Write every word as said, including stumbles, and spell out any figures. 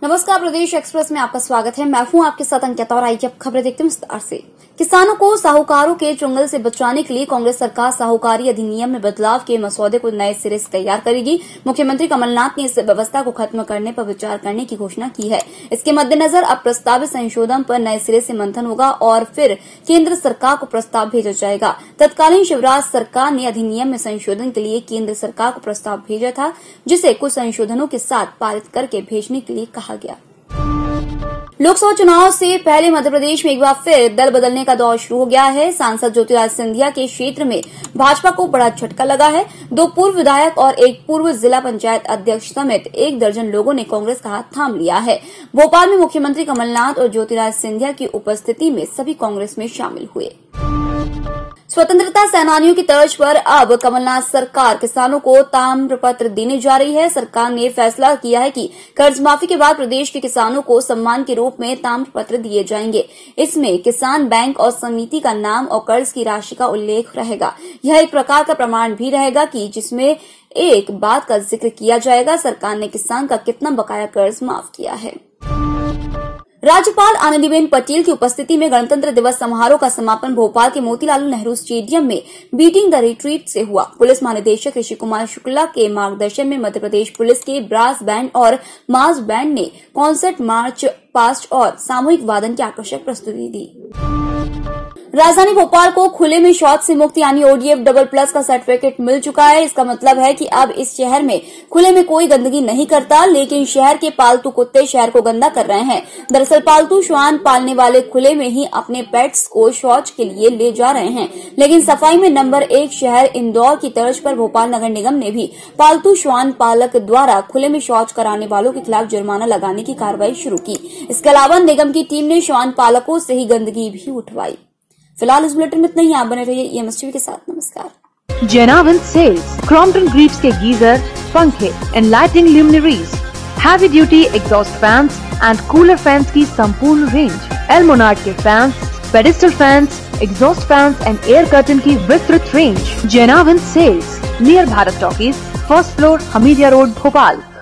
नमस्कार, प्रदेश एक्सप्रेस में आपका स्वागत है। मैं हूं आपके साथ अंकिता और आइए अब खबरें देखते हैं विस्तार से। किसानों को साहूकारों के चुंगल से बचाने के लिए कांग्रेस सरकार साहूकारी अधिनियम में बदलाव के मसौदे को नए सिरे से तैयार करेगी। मुख्यमंत्री कमलनाथ ने इस व्यवस्था को खत्म करने पर विचार करने की घोषणा की है। इसके मद्देनजर अब प्रस्तावित संशोधन पर नए सिरे से मंथन होगा और फिर केंद्र सरकार को प्रस्ताव भेजा जाएगा। तत्कालीन शिवराज सरकार ने अधिनियम में संशोधन के लिए केंद्र सरकार को प्रस्ताव भेजा था, जिसे कुछ संशोधनों के साथ पारित करके भेजने के लिए कहा गया। लोकसभा चुनाव से पहले मध्य प्रदेश में एक बार फिर दल बदलने का दौर शुरू हो गया है। सांसद ज्योतिरादित्य सिंधिया के क्षेत्र में भाजपा को बड़ा झटका लगा है। दो पूर्व विधायक और एक पूर्व जिला पंचायत अध्यक्ष समेत एक दर्जन लोगों ने कांग्रेस का हाथ थाम लिया है। भोपाल में मुख्यमंत्री कमलनाथ और ज्योतिरादित्य सिंधिया की उपस्थिति में सभी कांग्रेस में शामिल हुए। स्वतंत्रता सेनानियों की तर्ज पर अब कमलनाथ सरकार किसानों को ताम्र पत्र देने जा रही है। सरकार ने फैसला किया है कि कर्ज माफी के बाद प्रदेश के किसानों को सम्मान के रूप में ताम्र पत्र दिए जाएंगे। इसमें किसान बैंक और समिति का नाम और कर्ज की राशि का उल्लेख रहेगा। यह एक प्रकार का प्रमाण भी रहेगा कि जिसमें एक बात का जिक्र किया जाएगा, सरकार ने किसान का कितना बकाया कर्ज माफ किया है। राज्यपाल आनंदीबेन पटेल की उपस्थिति में गणतंत्र दिवस समारोह का समापन भोपाल के मोतीलाल नेहरू स्टेडियम में बीटिंग द रिट्रीट से हुआ। पुलिस महानिदेशक ऋषि कुमार शुक्ला के मार्गदर्शन में मध्य प्रदेश पुलिस के ब्रास बैंड और मास बैंड ने कॉन्सर्ट, मार्च पास्ट और सामूहिक वादन की आकर्षक प्रस्तुति दी। राजधानी भोपाल को खुले में शौच से मुक्त यानी ओडीएफ डबल प्लस का सर्टिफिकेट मिल चुका है। इसका मतलब है कि अब इस शहर में खुले में कोई गंदगी नहीं करता, लेकिन शहर के पालतू कुत्ते शहर को गंदा कर रहे हैं। दरअसल पालतू श्वान पालने वाले खुले में ही अपने पेट्स को शौच के लिए ले जा रहे हैं, लेकिन सफाई में नंबर एक शहर इंदौर की तर्ज पर भोपाल नगर निगम ने भी पालतू श्वान पालक द्वारा खुले में शौच कराने वालों के खिलाफ जुर्माना लगाने की कार्रवाई शुरू की। इसके अलावा निगम की टीम ने श्वान पालकों से ही गंदगी भी उठवाई। फिलहाल इस बुलेटिन में इतना ही। आप बने रहिए ईएमएस टीवी के साथ। नमस्कार। जेनावन सेल्स क्रॉम्पटन ग्रीव्स के गीजर, पंखे, and lighting luminaires, heavy duty exhaust fans and cooler fans की संपूर्ण रेंज, एल्मोनार्ड के fans, pedestal fans, exhaust fans and air curtain की विस्तृत रेंज। जेनावन sales near Bharat talkies, first floor, Hamidia road, Bhopal.